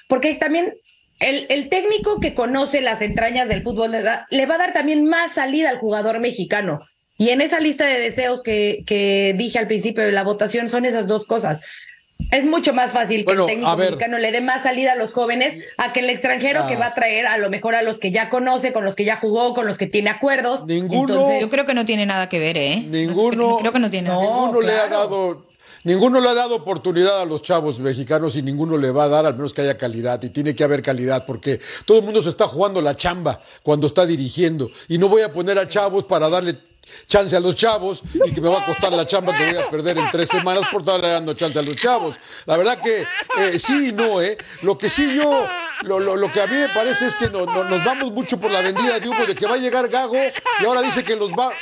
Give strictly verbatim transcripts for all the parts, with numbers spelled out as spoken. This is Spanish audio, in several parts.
porque también el, el técnico que conoce las entrañas del fútbol le, da, le va a dar también más salida al jugador mexicano. Y en esa lista de deseos que, que dije al principio de la votación son esas dos cosas. Es mucho más fácil que bueno, el técnico mexicano le dé más salida a los jóvenes a que el extranjero ah. que va a traer a lo mejor a los que ya conoce, con los que ya jugó, con los que tiene acuerdos. Ninguno. Entonces, yo creo que no tiene nada que ver, ¿eh? Ninguno. No, creo que no tiene nada. Ninguno no, le claro. ha dado. Ninguno le ha dado oportunidad a los chavos mexicanos y ninguno le va a dar, al menos que haya calidad. Y tiene que haber calidad porque todo el mundo se está jugando la chamba cuando está dirigiendo. Y no voy a poner a chavos para darle chance a los chavos y que me va a costar la chamba que voy a perder en tres semanas por estarle dando chance a los chavos. La verdad que eh, sí y no, ¿eh? Lo que sí yo, lo, lo, lo que a mí me parece es que no, no, nos vamos mucho por la vendida de humo de que va a llegar Gago y ahora dice que los va...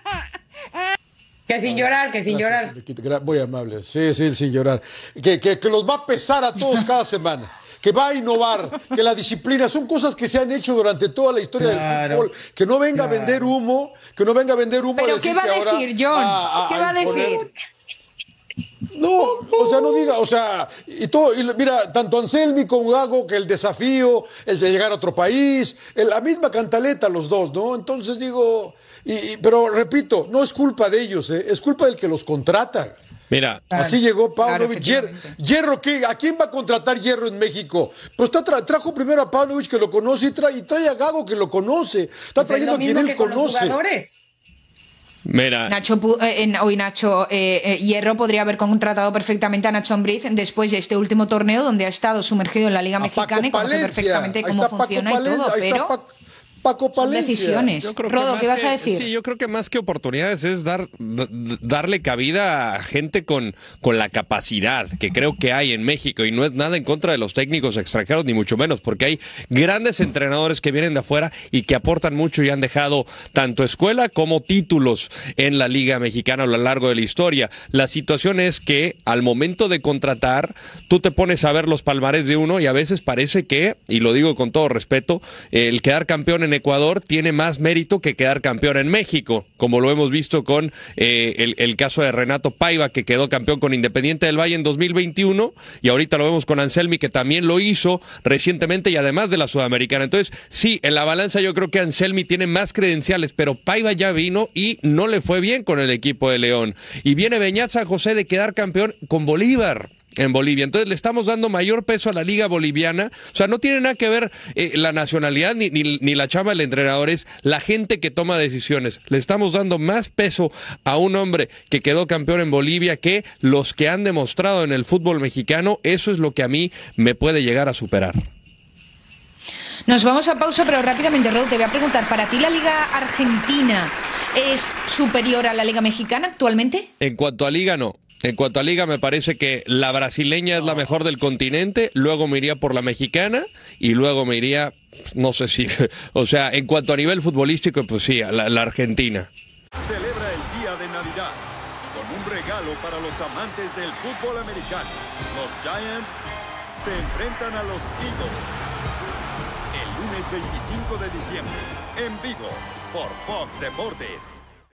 Que sin llorar, que sin Gracias, llorar. Muy amable, sí, sí, sin llorar. Que, que, que los va a pesar a todos cada semana. Que va a innovar, que la disciplina, son cosas que se han hecho durante toda la historia claro, del fútbol. Que no venga claro. a vender humo, que no venga a vender humo. ¿Pero a qué va a decir, John? A, a, ¿Qué va a decir? No, o sea, no diga, o sea, y todo, y mira, tanto Anselmi como Gago, que el desafío, el de llegar a otro país, el, la misma cantaleta los dos, ¿no? Entonces digo, y, y, pero repito, no es culpa de ellos, ¿eh? Es culpa del que los contrata. Mira, así llegó Paunovic. Claro, Hierro, ¿qué? ¿A quién va a contratar Hierro en México? Pues está tra trajo primero a Paunovic, que lo conoce, y, tra y trae a Gago, que lo conoce. Está pues trayendo a quien él conoce. Mira. Nacho, eh, hoy Nacho eh, eh, Hierro podría haber contratado perfectamente a Nacho Ambriz después de este último torneo donde ha estado sumergido en la Liga a Mexicana Paco y conoce Palencia. perfectamente cómo funciona y todo, pero... Paco Palencia. Son decisiones. Yo creo Rodo, que ¿qué vas que, a decir? Sí, yo creo que más que oportunidades es dar darle cabida a gente con, con la capacidad que creo que hay en México, y no es nada en contra de los técnicos extranjeros, ni mucho menos, porque hay grandes entrenadores que vienen de afuera y que aportan mucho y han dejado tanto escuela como títulos en la Liga Mexicana a lo largo de la historia. La situación es que al momento de contratar, tú te pones a ver los palmares de uno y a veces parece que, y lo digo con todo respeto, el quedar campeón en Ecuador tiene más mérito que quedar campeón en México, como lo hemos visto con eh, el, el caso de Renato Paiva, que quedó campeón con Independiente del Valle en dos mil veintiuno, y ahorita lo vemos con Anselmi, que también lo hizo recientemente y además de la Sudamericana. Entonces, sí, en la balanza yo creo que Anselmi tiene más credenciales, pero Paiva ya vino y no le fue bien con el equipo de León. Y viene Beñat San José de quedar campeón con Bolívar en Bolivia. Entonces le estamos dando mayor peso a la liga boliviana. O sea, no tiene nada que ver eh, la nacionalidad ni, ni, ni la chamba del entrenador, es la gente que toma decisiones. Le estamos dando más peso a un hombre que quedó campeón en Bolivia que los que han demostrado en el fútbol mexicano. Eso es lo que a mí me puede llegar a superar. Nos vamos a pausa, pero rápidamente, Rod, te voy a preguntar, ¿para ti la liga argentina es superior a la liga mexicana actualmente? En cuanto a liga, no. En cuanto a liga, me parece que la brasileña es la mejor del continente, luego me iría por la mexicana y luego me iría, no sé si, o sea, en cuanto a nivel futbolístico, pues sí, la, la Argentina. Celebra el día de Navidad con un regalo para los amantes del fútbol americano. Los Giants se enfrentan a los Eagles el lunes veinticinco de diciembre en vivo por Fox Deportes.